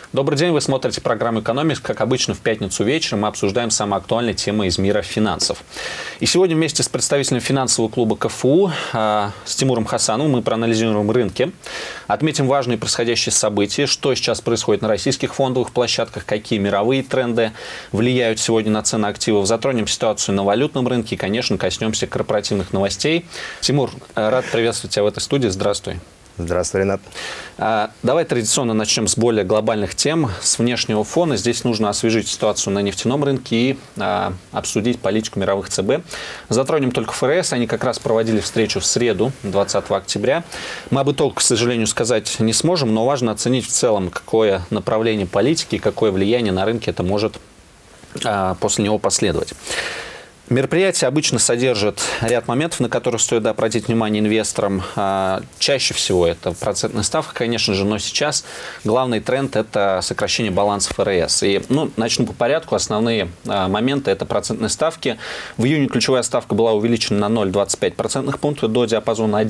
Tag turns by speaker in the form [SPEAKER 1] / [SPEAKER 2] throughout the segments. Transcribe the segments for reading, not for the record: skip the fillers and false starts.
[SPEAKER 1] Добрый день, вы смотрите программу «Экономикс». Как обычно, в пятницу вечером мы обсуждаем самые актуальные темы из мира финансов. И сегодня вместе с представителем финансового клуба КФУ, с Тимуром Хасановым, мы проанализируем рынки, отметим важные происходящие события, что сейчас происходит на российских фондовых площадках, какие мировые тренды влияют сегодня на цены активов, затронем ситуацию на валютном рынке и, конечно, коснемся корпоративных новостей. Тимур, рад приветствовать тебя в этой студии. Здравствуй.
[SPEAKER 2] Здравствуй, Ренат.
[SPEAKER 1] Давай традиционно начнем с более глобальных тем, с внешнего фона. Здесь нужно освежить ситуацию на нефтяном рынке и обсудить политику мировых ЦБ. Затронем только ФРС. Они как раз проводили встречу в среду, 20 октября. Мы об итогах, к сожалению, сказать не сможем, но важно оценить в целом, какое направление политики и какое влияние на рынке это может после него последовать. Мероприятие обычно содержит ряд моментов, на которые стоит обратить внимание инвесторам. Чаще всего это процентная ставка, конечно же, но сейчас главный тренд – это сокращение баланса ФРС. И начну по порядку. Основные моменты – это процентные ставки. В июне ключевая ставка была увеличена на 0,25 процентных пунктов до диапазона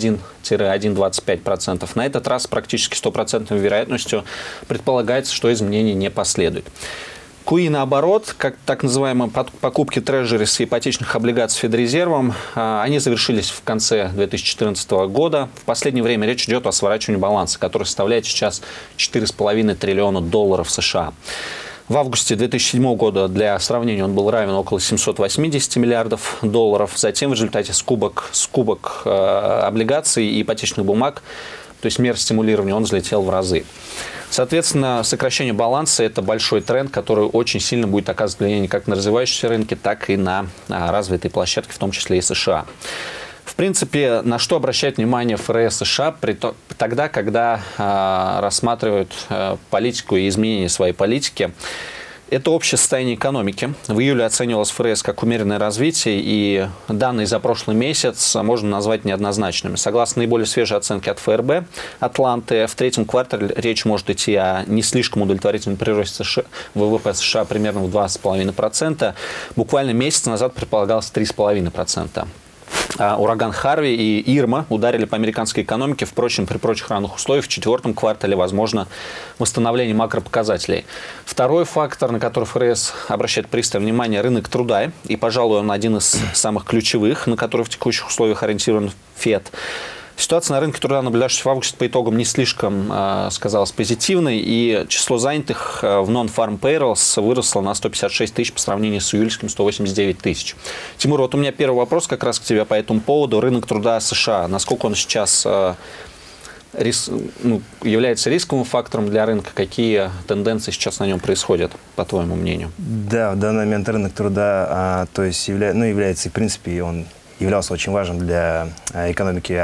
[SPEAKER 1] 1-1,25%. На этот раз практически 100% вероятностью предполагается, что изменений не последует. КУИ, наоборот, как так называемые покупки трежерис и ипотечных облигаций Федрезервом, они завершились в конце 2014 года. В последнее время речь идет о сворачивании баланса, который составляет сейчас $4,5 триллиона США. В августе 2007 года, для сравнения, он был равен около $780 миллиардов. Затем в результате скупок облигаций и ипотечных бумаг, то есть мер стимулирования, он взлетел в разы. Соответственно, сокращение баланса – это большой тренд, который очень сильно будет оказывать влияние как на развивающиеся рынки, так и на развитые площадки, в том числе и США. В принципе, на что обращает внимание ФРС США тогда, когда рассматривают политику и изменения своей политики? Это общее состояние экономики. В июле оценивалось ФРС как умеренное развитие, и данные за прошлый месяц можно назвать неоднозначными. Согласно наиболее свежей оценке от ФРБ Атланты, в третьем квартале речь может идти о не слишком удовлетворительном приросте ВВП США примерно в 2,5%. Буквально месяц назад предполагалось 3,5%. Ураган Харви и Ирма ударили по американской экономике. Впрочем, при прочих равных условиях в четвертом квартале возможно восстановление макропоказателей. Второй фактор, на который ФРС обращает пристальное внимание – рынок труда. И, пожалуй, он один из самых ключевых, на который в текущих условиях ориентирован ФЕД. Ситуация на рынке труда, наблюдавшаяся в августе, по итогам не слишком сказалась позитивной, и число занятых в non-farm payrolls выросло на 156 тысяч по сравнению с июльским 189 тысяч. Тимур, вот у меня первый вопрос как раз к тебе по этому поводу. Рынок труда США, насколько он сейчас является рисковым фактором для рынка? Какие тенденции сейчас на нем происходят, по твоему мнению?
[SPEAKER 2] Да, в данный момент рынок труда является, в принципе, он являлся очень важным для экономики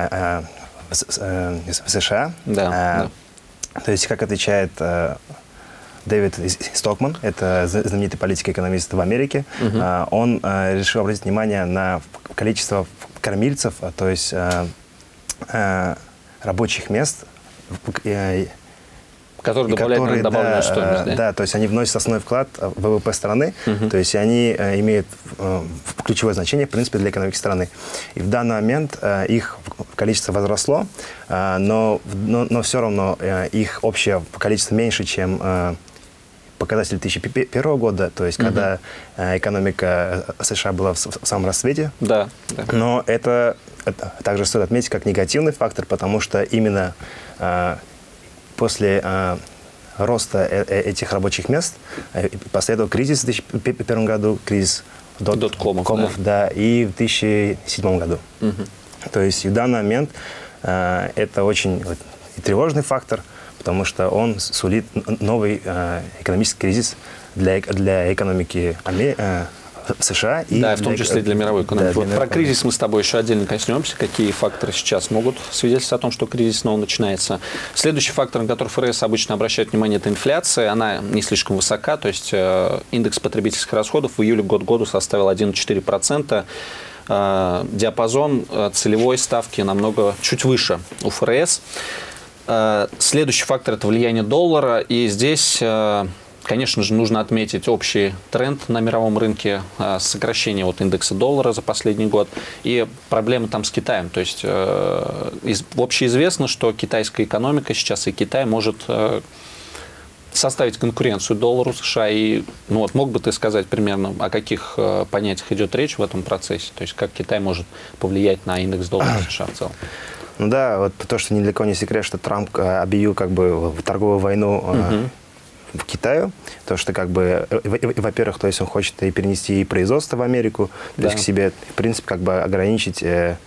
[SPEAKER 2] США.
[SPEAKER 1] Да.
[SPEAKER 2] То есть, как отвечает Дэвид Стокман, это знаменитый политик-экономист в Америке, он решил обратить внимание на количество кормильцев, то есть рабочих мест,
[SPEAKER 1] которые добавляют добавленную стоимость.
[SPEAKER 2] Да, то есть они вносят основной вклад в ВВП страны, то есть они имеют ключевое значение, в принципе, для экономики страны. И в данный момент их количество возросло, но все равно их общее количество меньше, чем показатель 2001 года, то есть когда экономика США была в самом расцвете.
[SPEAKER 1] Да.
[SPEAKER 2] Но это также стоит отметить как негативный фактор, потому что именно после роста этих рабочих мест последовал кризис в 2001 году, кризис доткомов, да, и в 2007 году. То есть в данный момент это очень тревожный фактор, потому что он сулит новый экономический кризис для экономики США.
[SPEAKER 1] Да, в том числе и для мировой экономики. Да, про кризис мы с тобой еще отдельно коснемся. Какие факторы сейчас могут свидетельствовать о том, что кризис снова начинается. Следующий фактор, на который ФРС обычно обращает внимание, это инфляция. Она не слишком высока. То есть индекс потребительских расходов в июле год к году составил 1,4%. Диапазон целевой ставки намного чуть выше у ФРС. Следующий фактор – это влияние доллара. И здесь Конечно же, нужно отметить общий тренд на мировом рынке, сокращение индекса доллара за последний год и проблемы там с Китаем. То есть общеизвестно, что китайская экономика сейчас и Китай может составить конкуренцию доллару США. И ну, вот, мог бы ты сказать примерно, о каких понятиях идет речь в этом процессе? То есть как Китай может повлиять на индекс доллара США в целом?
[SPEAKER 2] Ну да, вот то, что ни для кого не секрет, что Трамп объявил как бы торговую войну в Китаю. То, что как бы, во-первых, то есть он хочет и перенести и производство в Америку, то есть к себе, в принципе, как бы ограничить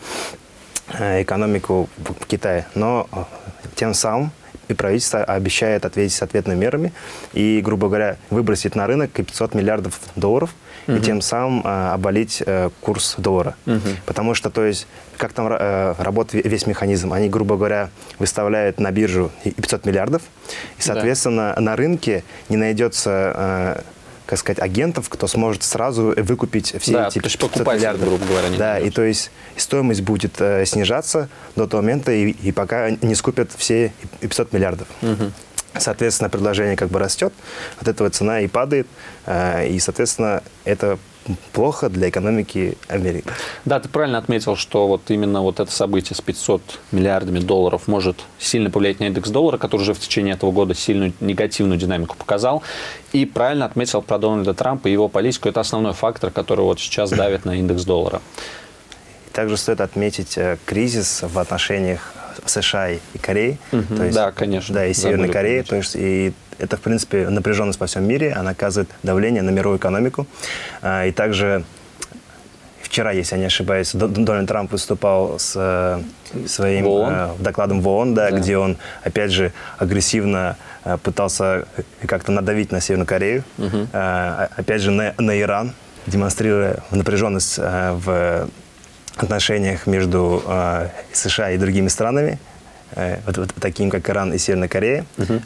[SPEAKER 2] экономику в Китае. Но тем самым и правительство обещает ответить ответными мерами и, грубо говоря, выбросить на рынок 500 миллиардов долларов и тем самым обвалить курс доллара. Потому что, то есть, как там работает весь механизм? Они, грубо говоря, выставляют на биржу 500 миллиардов, и, соответственно, на рынке не найдется, как сказать, агентов, кто сможет сразу выкупить все эти 500 миллиардов.
[SPEAKER 1] Грубо говоря,
[SPEAKER 2] да, и то есть стоимость будет снижаться до того момента, и пока не скупят все 500 миллиардов. Соответственно, предложение как бы растет, от этого цена и падает, и, соответственно, это плохо для экономики Америки.
[SPEAKER 1] Да, ты правильно отметил, что вот именно вот это событие с 500 миллиардами долларов может сильно повлиять на индекс доллара, который уже в течение этого года сильную негативную динамику показал. И правильно отметил про Дональда Трампа и его политику. Это основной фактор, который вот сейчас давит на индекс доллара.
[SPEAKER 2] Также стоит отметить кризис в отношениях США и Кореи. То есть,
[SPEAKER 1] да, конечно.
[SPEAKER 2] Да, и Северной Кореи. То есть, и это, в принципе, напряженность во всем мире. Она оказывает давление на мировую экономику. И также вчера, если я не ошибаюсь, Дональд Трамп выступал с своим докладом в ООН, да, где он, опять же, агрессивно пытался как-то надавить на Северную Корею. Опять же, на Иран, демонстрируя напряженность в отношениях между США и другими странами, такими как Иран и Северная Корея.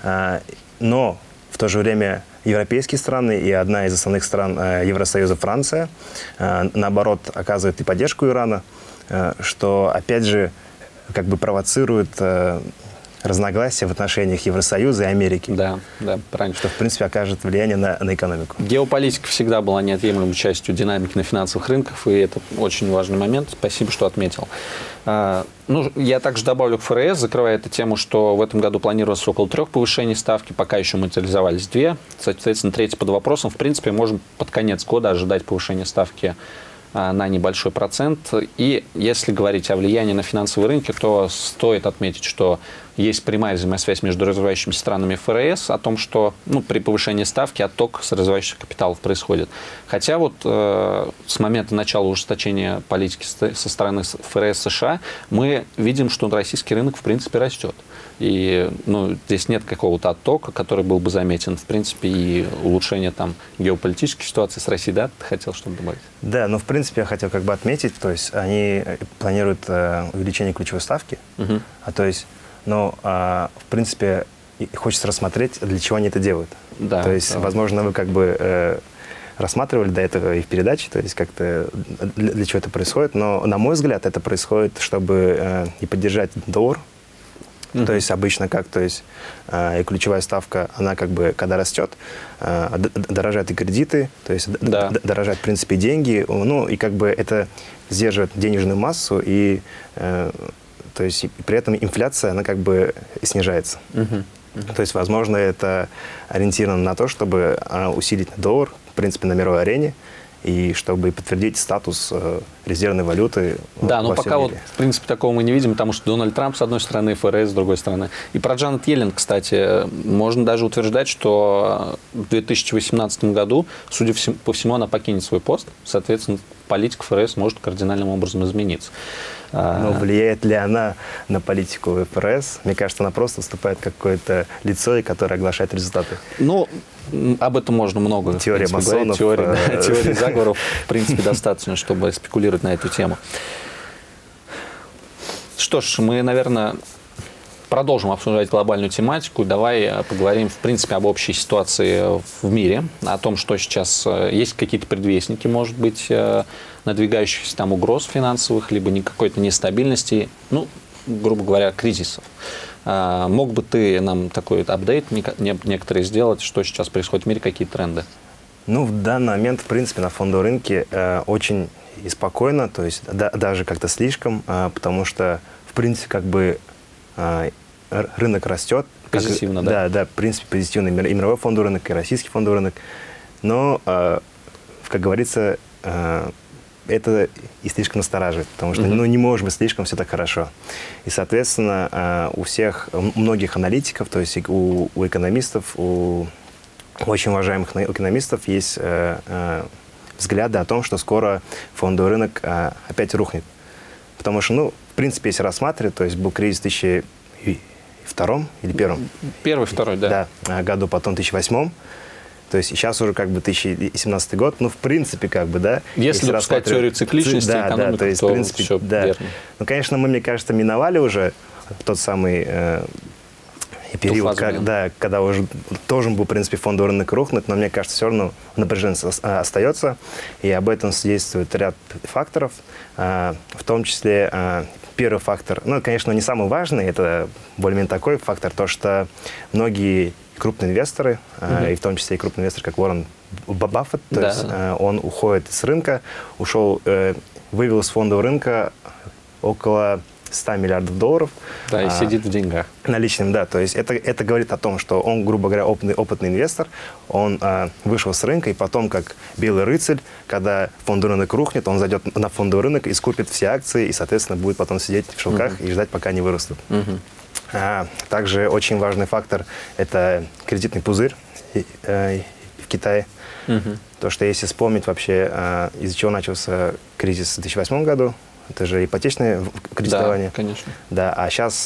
[SPEAKER 2] Но в то же время европейские страны и одна из основных стран Евросоюза, Франция, наоборот, оказывают и поддержку Ирана, что, опять же, как бы провоцирует разногласия в отношениях Евросоюза и Америки.
[SPEAKER 1] Да, да, правильно.
[SPEAKER 2] Что, в принципе, окажет влияние на экономику.
[SPEAKER 1] Геополитика всегда была неотъемлемой частью динамики на финансовых рынках, и это очень важный момент. Спасибо, что отметил. Ну, я также добавлю к ФРС, закрывая эту тему, что в этом году планировалось около 3 повышений ставки, пока еще материализовались 2. Соответственно, 3 под вопросом. В принципе, можем под конец года ожидать повышения ставки на небольшой процент. И если говорить о влиянии на финансовые рынки, то стоит отметить, что есть прямая взаимосвязь между развивающимися странами и ФРС о том, что при повышении ставки отток с развивающих капиталов происходит. Хотя вот с момента начала ужесточения политики со стороны ФРС США мы видим, что российский рынок в принципе растет. И здесь нет какого-то оттока, который был бы заметен. В принципе, и улучшение там геополитической ситуации с Россией, да? Ты хотел что-то добавить? Да,
[SPEAKER 2] в принципе, я хотел как бы отметить, то есть они планируют увеличение ключевой ставки, в принципе, хочется рассмотреть, для чего они это делают.
[SPEAKER 1] Да,
[SPEAKER 2] то есть, возможно, вы как бы рассматривали до этого и в передаче, то есть как-то для чего это происходит, но, на мой взгляд, это происходит, чтобы и поддержать доллар. То есть обычно как, то есть и ключевая ставка, она как бы, когда растет, дорожают и кредиты, то есть дорожают, в принципе, деньги, и как бы это сдерживает денежную массу, и то есть при этом инфляция, она как бы снижается. То есть, возможно, это ориентировано на то, чтобы усилить доллар, в принципе, на мировой арене, и чтобы подтвердить статус резервной валюты.
[SPEAKER 1] Да, но пока вот, в принципе, такого мы не видим, потому что Дональд Трамп с одной стороны, ФРС с другой стороны. И про Джанет Йеллен, кстати, можно даже утверждать, что в 2018 году, судя по всему, она покинет свой пост. Соответственно, политика ФРС может кардинальным образом измениться.
[SPEAKER 2] Но влияет ли она на политику ФРС? Мне кажется, она просто выступает как какое-то лицо, которое оглашает результаты.
[SPEAKER 1] Об этом можно много
[SPEAKER 2] теория масонов,
[SPEAKER 1] говорить. Теории заговоров, в принципе, достаточно, чтобы спекулировать на эту тему. Что ж, мы, наверное, продолжим обсуждать глобальную тематику. Давай поговорим, в принципе, об общей ситуации в мире, о том, что сейчас есть какие-то предвестники, может быть, надвигающихся там угроз финансовых, либо какой-то нестабильности, грубо говоря, кризисов. Мог бы ты нам такой апдейт некоторые сделать, что сейчас происходит в мире, какие тренды?
[SPEAKER 2] В данный момент, в принципе, на фондовом рынке очень и спокойно, то есть даже как-то слишком, потому что, в принципе, как бы рынок растет.
[SPEAKER 1] Позитивно,
[SPEAKER 2] да? Да, в принципе, позитивно. И мировой фондовый рынок, и российский фондовый рынок. Но, как говорится, это и слишком настораживает, потому что не может быть слишком все так хорошо. И, соответственно, у многих аналитиков, то есть у экономистов, у очень уважаемых экономистов есть взгляды о том, что скоро фондовый рынок опять рухнет. Потому что, в принципе, если рассматривать, то есть был кризис в 2002 или первом?
[SPEAKER 1] Первый, второй, да.
[SPEAKER 2] Да, году, потом в 2008. То есть сейчас уже 2017 год, в принципе, да.
[SPEAKER 1] Если допускать теорию цикличности, экономики,
[SPEAKER 2] то есть, в принципе,
[SPEAKER 1] все верно.
[SPEAKER 2] Конечно, мы, мне кажется, миновали уже тот самый период, когда уже должен был, в принципе, фондовый рынок рухнуть, но мне кажется, все равно напряженность остается, и об этом свидетельствует ряд факторов, в том числе первый фактор, конечно, не самый важный, это более-менее такой фактор, то, что многие крупные инвесторы, и в том числе и крупный инвестор, как Уоррен Баффет, то есть он уходит с рынка, вывел из фондового рынка около 100 миллиардов долларов.
[SPEAKER 1] Да, и сидит в деньгах.
[SPEAKER 2] Наличным, да. То есть это говорит о том, что он, грубо говоря, опытный инвестор, он вышел с рынка, и потом, как белый рыцарь, когда фондовый рынок рухнет, он зайдет на фондовый рынок и скупит все акции, и, соответственно, будет потом сидеть в шелках и ждать, пока они вырастут. Также очень важный фактор – это кредитный пузырь в Китае. То, что если вспомнить вообще, из-за чего начался кризис в 2008 году, это же ипотечное кредитование.
[SPEAKER 1] Да, конечно.
[SPEAKER 2] Да, а сейчас,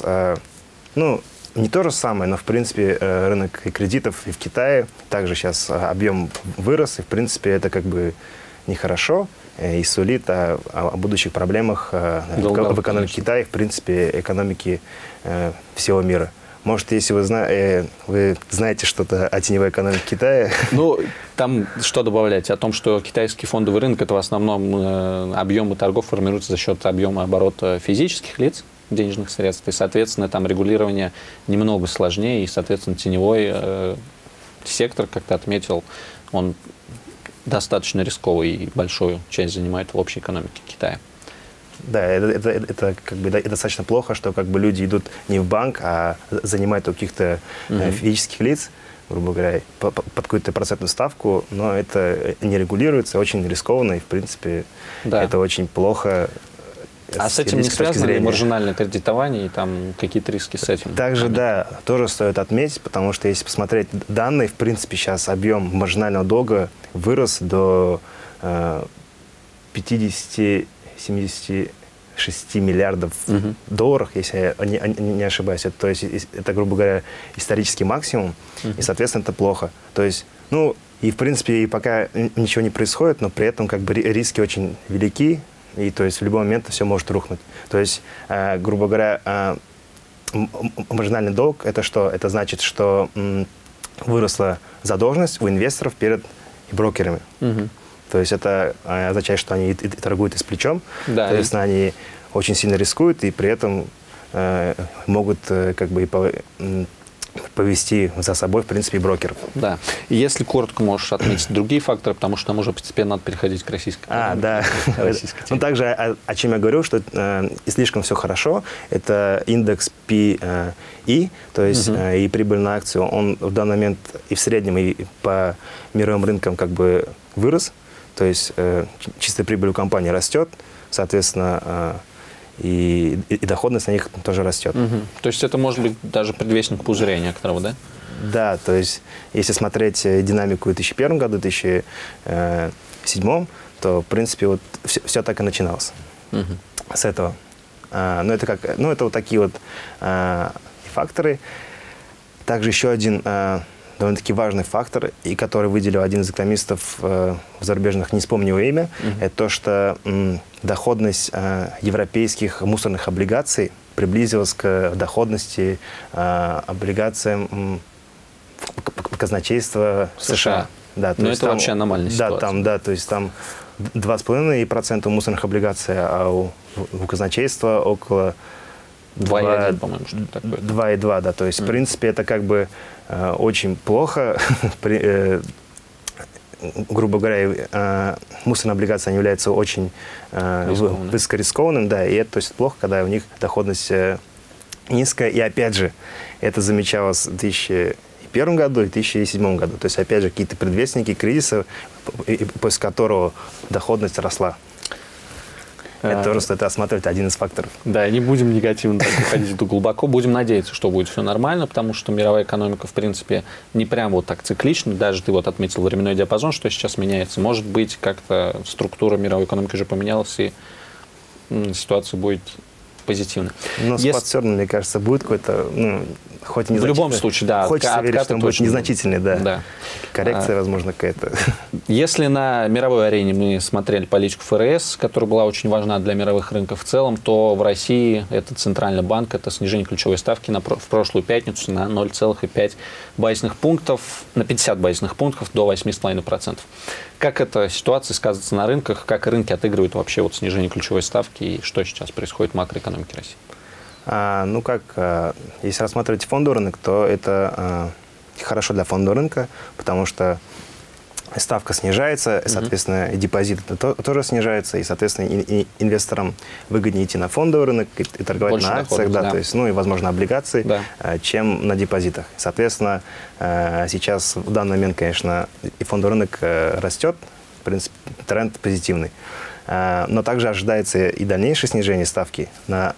[SPEAKER 2] не то же самое, но, в принципе, рынок кредитов и в Китае также сейчас объем вырос, и, в принципе, это как бы нехорошо и сулит о будущих проблемах в экономике Китая, в принципе, экономики всего мира. Может, если вы знаете что-то о теневой экономике Китая?
[SPEAKER 1] Там что добавлять? О том, что китайский фондовый рынок – это в основном объемы торгов формируются за счет объема оборота физических лиц, денежных средств, и, соответственно, там регулирование немного сложнее, и, соответственно, теневой сектор, как ты отметил, он достаточно рисковый и большую часть занимает в общей экономике Китая.
[SPEAKER 2] Да, это достаточно плохо, что люди идут не в банк, а занимают у каких-то физических лиц, грубо говоря, под какую-то процентную ставку, но это не регулируется, очень рискованно, и, в принципе, это очень плохо.
[SPEAKER 1] А с этим не связано ли маржинальное кредитование и там какие-то риски с этим?
[SPEAKER 2] Также, да, тоже стоит отметить, потому что если посмотреть данные, в принципе, сейчас объем маржинального долга вырос до 50-76 миллиардов долларов, если я не ошибаюсь. То есть это, грубо говоря, исторический максимум, и, соответственно, это плохо. То есть, и, в принципе, и пока ничего не происходит, но при этом риски очень велики, и то есть в любой момент все может рухнуть. То есть, грубо говоря, маржинальный долг – это что? Это значит, что выросла задолженность у инвесторов перед брокерами. То есть это означает, что они и торгуют и с плечом,
[SPEAKER 1] да,
[SPEAKER 2] соответственно, они очень сильно рискуют и при этом могут повести за собой, в принципе, и брокеров.
[SPEAKER 1] Да. И если коротко можешь отметить другие факторы, потому что нам уже постепенно надо переходить к российской экономике.
[SPEAKER 2] Да. Также, о чем я говорю, что и слишком все хорошо, это индекс PE, то есть и прибыль на акцию, он в данный момент и в среднем, и по мировым рынкам вырос, то есть чистая прибыль у компании растет, соответственно, и доходность на них тоже растет.
[SPEAKER 1] То есть это может быть даже предвестник пузыря некоторого, да?
[SPEAKER 2] Да, то есть если смотреть динамику в 2001 году, в 2007, то, в принципе, все так и начиналось с этого. Это вот такие вот факторы. Также еще один довольно-таки важный фактор, и который выделил один из экономистов зарубежных, не вспомню его имя, это то, что доходность европейских мусорных облигаций приблизилась к доходности облигациям казначейства США.
[SPEAKER 1] Да, но это вообще аномальная ситуация.
[SPEAKER 2] То есть там 2,5% у мусорных облигаций, а у казначейства около
[SPEAKER 1] 2,1, по-моему, что-то такое.
[SPEAKER 2] 2,2, да. То есть, в принципе, это очень плохо. Грубо говоря, мусорные облигации они являются очень высокорискованным, да, и это, то есть, плохо, когда у них доходность низкая. И опять же, это замечалось в 2001 году и 2007 году. То есть, опять же, какие-то предвестники кризиса, после которого доходность росла. Это тоже стоит осматривать, один из факторов.
[SPEAKER 1] Да, не будем негативно уходить глубоко. Будем надеяться, что будет все нормально, потому что мировая экономика, в принципе, не прям вот так циклична. Даже ты вот отметил временной диапазон, что сейчас меняется. Может быть, как-то структура мировой экономики уже поменялась, и ситуация будет позитивной.
[SPEAKER 2] Но спад все равно, мне кажется, будет какой-то, хоть и незначительный.
[SPEAKER 1] В любом случае, да.
[SPEAKER 2] Хочется верить, что он будет незначительный, да.
[SPEAKER 1] Да.
[SPEAKER 2] Коррекция, возможно, какая-то.
[SPEAKER 1] Если на мировой арене мы смотрели политику ФРС, которая была очень важна для мировых рынков в целом, то в России это Центральный банк, это снижение ключевой ставки в прошлую пятницу на 0,5 базисных пунктов, на 50 базисных пунктов до 8,5%. Как эта ситуация сказывается на рынках, как рынки отыгрывают вообще вот снижение ключевой ставки и что сейчас происходит в макроэкономике России?
[SPEAKER 2] Если рассматривать фондовый рынок, то это хорошо для фондового рынка, потому что ставка снижается, соответственно, и депозит тоже снижается, и, соответственно, и инвесторам выгоднее идти на фондовый рынок и торговать больше на акциях, да, то есть, и, возможно, облигации, чем на депозитах. Соответственно, сейчас в данный момент, конечно, и фондовый рынок растет, в принципе, тренд позитивный. Но также ожидается и дальнейшее снижение ставки на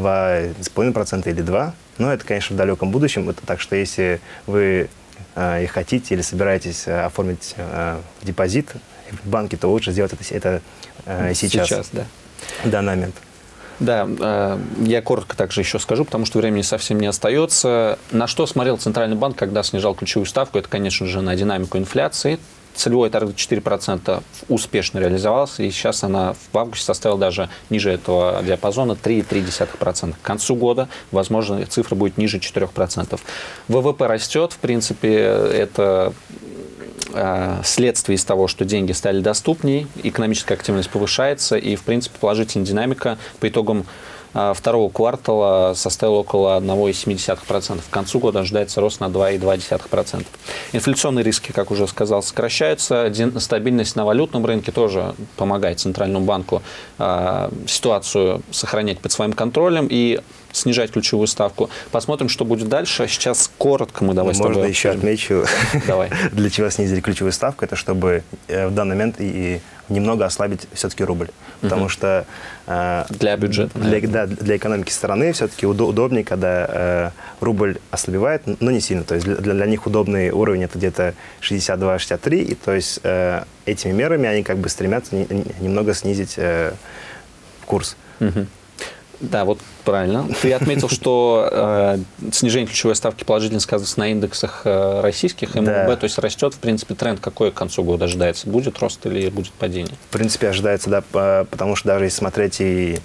[SPEAKER 2] 2,5% или 2%. Но это, конечно, в далеком будущем. Так что если вы и хотите или собираетесь оформить депозит в банке, то лучше сделать это сейчас. Сейчас, да. В данный момент.
[SPEAKER 1] Да, я коротко также еще скажу, потому что времени совсем не остается. На что смотрел Центральный банк, когда снижал ключевую ставку? Это, конечно же, на динамику инфляции. Целевой таргет 4% успешно реализовался, и сейчас она в августе составила даже ниже этого диапазона 3,3%. К концу года, возможно, цифра будет ниже 4%. ВВП растет, в принципе, это следствие из того, что деньги стали доступнее, экономическая активность повышается, и, в принципе, положительная динамика по итогам второго квартала составила около 1,7%. К концу года ожидается рост на 2,2%. Инфляционные риски, как уже сказал, сокращаются. Стабильность на валютном рынке тоже помогает Центральному банку ситуацию сохранять под своим контролем и снижать ключевую ставку. Посмотрим, что будет дальше. Сейчас коротко мы давай с тобой...
[SPEAKER 2] Можно еще отмечу, для чего снизили ключевую ставку. Это чтобы в данный момент и немного ослабить все-таки рубль. Потому что...
[SPEAKER 1] Для бюджета.
[SPEAKER 2] Для экономики страны все-таки удобнее, когда рубль ослабевает, но не сильно. То есть для них удобный уровень это где-то 62-63. И то есть этими мерами они как бы стремятся немного снизить курс.
[SPEAKER 1] Да, вот правильно. Ты отметил, что снижение ключевой ставки положительно сказывается на индексах российских МВБ, то есть растет, в принципе, тренд какой к концу года ожидается? Будет рост или будет падение?
[SPEAKER 2] В принципе, ожидается, да, потому что даже если смотреть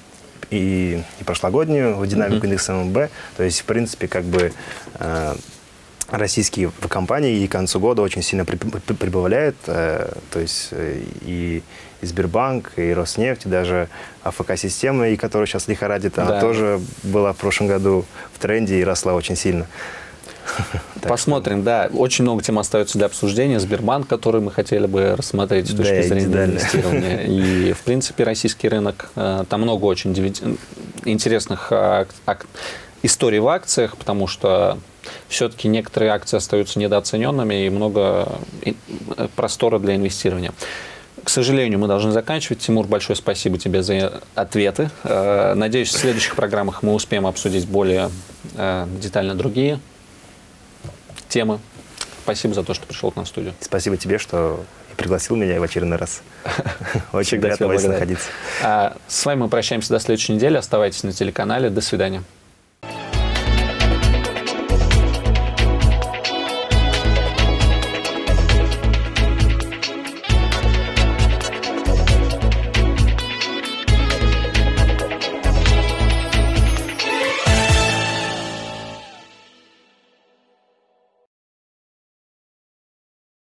[SPEAKER 2] и прошлогоднюю динамику индекса МВБ, то есть, в принципе, как бы российские компании и к концу года очень сильно прибавляют, то есть и Сбербанк, и Роснефть, и даже АФК-система, и которая сейчас лихорадит, она тоже была в прошлом году в тренде и росла очень сильно.
[SPEAKER 1] Посмотрим, да. Очень много тем остается для обсуждения. Сбербанк, который мы хотели бы рассмотреть с точки зрения инвестирования. И, в принципе, российский рынок. Там много очень интересных историй в акциях, потому что все-таки некоторые акции остаются недооцененными и много простора для инвестирования. К сожалению, мы должны заканчивать. Тимур, большое спасибо тебе за ответы. Надеюсь, в следующих программах мы успеем обсудить более детально другие темы. Спасибо за то, что пришел к нам в студию.
[SPEAKER 2] Спасибо тебе, что пригласил меня в очередной раз. Очень приятно здесь находиться.
[SPEAKER 1] С вами мы прощаемся до следующей недели. Оставайтесь на телеканале. До свидания.